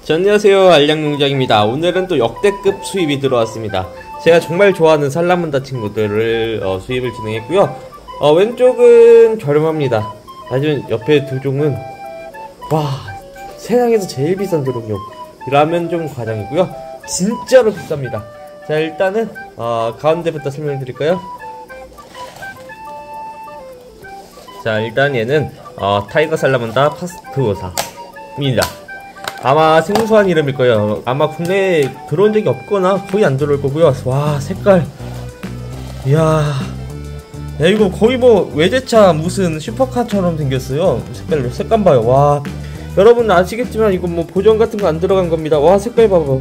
자, 안녕하세요, 알량농장입니다. 오늘은 또 역대급 수입이 들어왔습니다. 제가 정말 좋아하는 살라만다 친구들을 수입을 진행했고요. 왼쪽은 저렴합니다. 하지만 옆에 두 종은 와, 세상에서 제일 비싼 도롱뇽 라면 좀 과장이고요. 진짜로 비쌉니다. 자, 일단은 가운데부터 설명드릴까요? 자, 일단 얘는 타이거 살라만다 파스투오사입니다. 아마 생소한 이름일 거예요. 아마 국내에 들어온 적이 없거나 거의 안 들어올 거고요. 와, 색깔, 이야, 야, 이거 거의 뭐 외제차 무슨 슈퍼카처럼 생겼어요. 색감 봐요. 와, 여러분 아시겠지만 이거 뭐 보정 같은 거 안 들어간 겁니다. 와, 색깔 봐봐.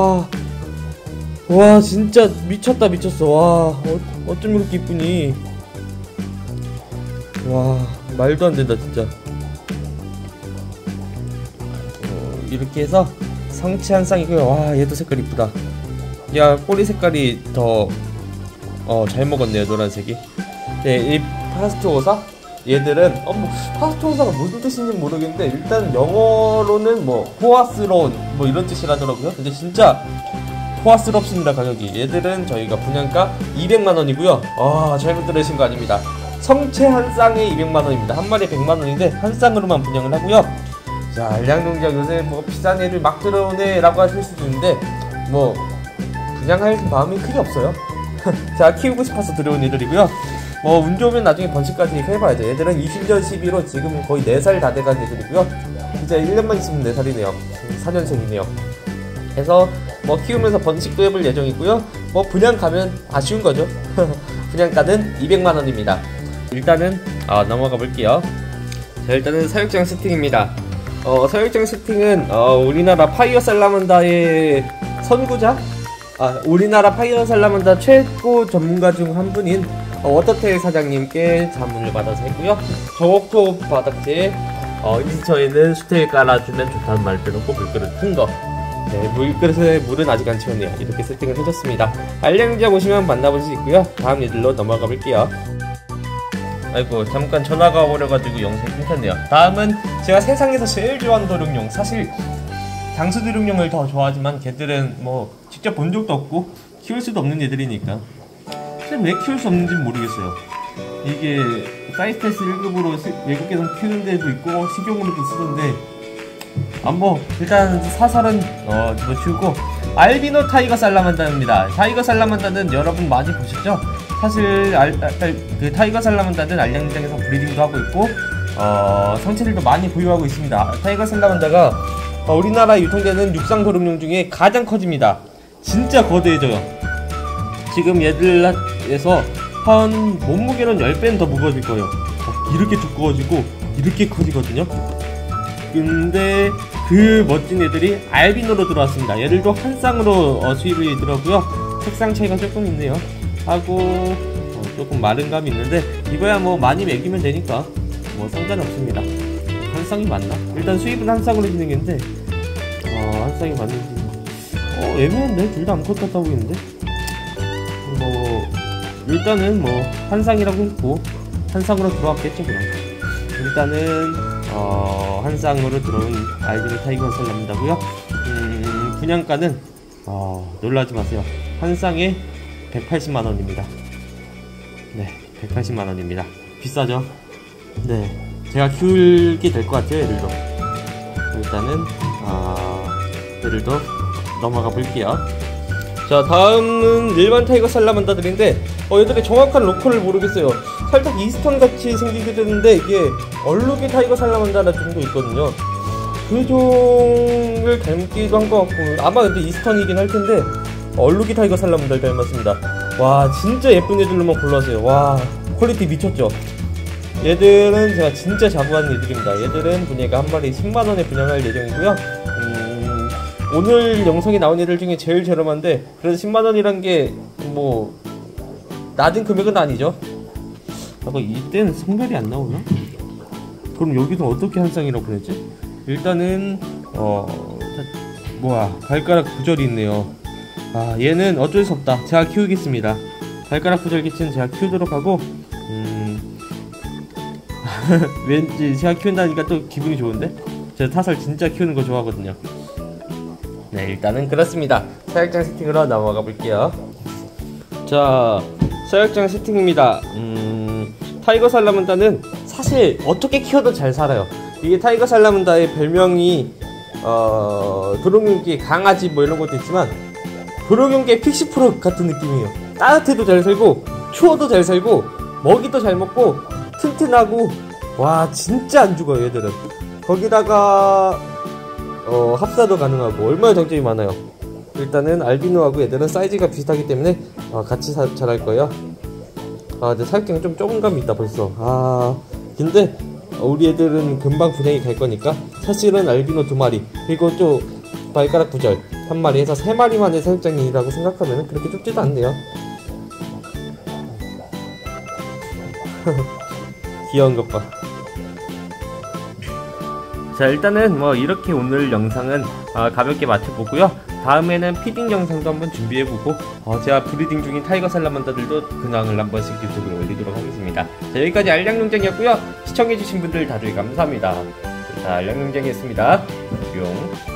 와, 진짜 미쳤다, 미쳤어. 와, 어쩜 이렇게 이쁘니. 와, 말도 안 된다 진짜. 이렇게 해서 성체 한 쌍이고요. 와, 얘도 색깔 이쁘다. 야, 꼬리 색깔이 더 잘 먹었네요, 노란색이. 네, 이 파스투오사 얘들은 뭐 파스투오사가 무슨 뜻인지 모르겠는데 일단 영어로는 뭐 호화스러운 뭐 이런 뜻이라더라고요. 근데 진짜 호화스럽습니다, 가격이. 얘들은 저희가 분양가 200만원이고요 잘못 들으신 거 아닙니다. 성체 한 쌍에 200만원입니다 한 마리에 100만원인데 한 쌍으로만 분양을 하고요. 자, 알량농장 요새 뭐 비싼 애들 막 들어오네 라고 하실 수도 있는데 뭐 분양할 마음이 크게 없어요. 자, 키우고 싶어서 들어온 애들이고요. 운 좋으면 나중에 번식까지 해봐야죠. 얘들은 20년 12로 지금 거의 4살 다 돼간 애들이고요. 이제 1년만 있으면 4살이네요 4년생이네요 그래서 뭐 키우면서 번식도 해볼 예정이고요. 뭐 분양 가면 아쉬운 거죠. 분양가는 200만원입니다 일단은 넘어가 볼게요. 자, 일단은 사육장 세팅입니다. 사육장 세팅은 우리나라 파이어 살라만다의 선구자? 우리나라 파이어 살라만다 최고 전문가 중 한 분인 워터테일 사장님께 자문을 받아서 했고요. 저옥토 바닥재에 이 근처에는 수테일 깔아주면 좋다는 말 빼놓고 물그릇 큰거, 네, 물그릇에 물은 아직 안 채웠네요. 이렇게 세팅을 해줬습니다. 알량농장 오시면 만나볼 수 있고요. 다음 얘들로 넘어가 볼게요. 아이고, 잠깐 전화가 오려가지고 영상이 끊겼네요. 다음은 제가 세상에서 제일 좋아하는 도룡뇽, 사실 장수 도룡뇽을 더 좋아하지만 걔들은 뭐 직접 본 적도 없고 키울 수도 없는 애들이니까 사실 왜 키울 수 없는지 모르겠어요. 이게 사이스테스 1급으로 외국에서 키우는 데도 있고 식용으로도 쓰던데 뭐 일단 사설은 뭐 키우고, 알비노 타이거 살라만다입니다. 타이거 살라만다는 여러분 많이 보셨죠? 사실 그 타이거 살라만다는 알량농장에서 브리딩도 하고 있고 성체들도 많이 보유하고 있습니다. 타이거 살라만다가 우리나라에 유통되는 육상 도룡뇽 중에 가장 커집니다. 진짜 거대해져요. 지금 얘들에서 한 몸무게는 10배는 더 무거워질 거예요. 이렇게 두꺼워지고 이렇게 커지거든요. 근데 그 멋진 애들이 알비노로 들어왔습니다. 얘들도 한 쌍으로 수입이 들어오고요. 색상 차이가 조금 있네요. 하고 조금 마른 감이 있는데 이거야 뭐 많이 먹이면 되니까 뭐 상관없습니다. 한 쌍이 맞나? 일단 수입은 한 쌍으로 진행했는데 한 쌍이 맞는지 애매한데? 둘 다 아무것도 같아 보이는데? 뭐 일단은 뭐 한 쌍이라고 했고 한 쌍으로 들어왔겠죠 그럼. 일단은 한 쌍으로 들어온 알비노 타이거 살라만다고요. 분양가는 놀라지 마세요. 한 쌍에 180만원입니다 네, 180만원입니다 비싸죠? 네, 제가 키울게 될 것 같아요. 얘들도 일단은 얘들도 넘어가 볼게요. 자, 다음은 일반 타이거 살라만다들인데 얘들의 정확한 로컬을 모르겠어요. 살짝 이스턴 같이 생기게 되는데 이게 얼룩이 타이거 살라만다라는 종도 있거든요. 그 종을 닮기도 한 것 같고 아마 근데 이스턴이긴 할 텐데 얼룩이 타이거 살라만다를 닮았습니다. 와, 진짜 예쁜 애들로만 골라세요. 와, 퀄리티 미쳤죠? 얘들은 제가 진짜 자부하는 애들입니다. 얘들은 분양가 한 마리 10만원에 분양할 예정이고요. 오늘 영상에 나온 애들 중에 제일 저렴한데 그래도 10만원이란 게 뭐 낮은 금액은 아니죠. 이때는 성별이 안 나오나? 그럼 여기서 어떻게 한 쌍이라고 그랬지? 일단은 발가락 구절이 있네요. 얘는 어쩔 수 없다. 제가 키우겠습니다. 발가락 구절 개체는 제가 키우도록 하고 왠지 제가 키운다니까 또 기분이 좋은데? 제가 타살 진짜 키우는 거 좋아하거든요. 네, 일단은 그렇습니다. 사육장 세팅으로 넘어가 볼게요. 자, 사육장 세팅입니다. 타이거 살라만다는 사실 어떻게 키워도 잘 살아요. 이게 타이거 살라만다의 별명이 도롱뇽기 강아지 뭐 이런 것도 있지만 도롱뇽기의 픽시프로 같은 느낌이에요. 따뜻해도 잘 살고 추워도 잘 살고 먹이도 잘 먹고 튼튼하고 와 진짜 안 죽어요 얘들은. 거기다가 합사도 가능하고 얼마나 장점이 많아요. 일단은 알비노하고 얘들은 사이즈가 비슷하기 때문에 같이 자랄 거예요. 근데 사육장이 좀 좁은 감이 있다 벌써. 근데 우리 애들은 금방 분양이 갈 거니까 사실은 알비노 2마리 그리고 또 발가락 구절 1마리 해서 3마리만의 사육장이라고 생각하면 그렇게 좁지도 않네요. 귀여운 것 봐. 자, 일단은 뭐 이렇게 오늘 영상은 가볍게 마쳐보고요. 다음에는 피딩 영상도 한번 준비해보고 제가 브리딩 중인 타이거 살라만다들도 근황을 한 번씩 유튜브에 올리도록 하겠습니다. 자, 여기까지 알량농장이었고요. 시청해주신 분들 다들 감사합니다. 자, 알량농장이었습니다. 뿅.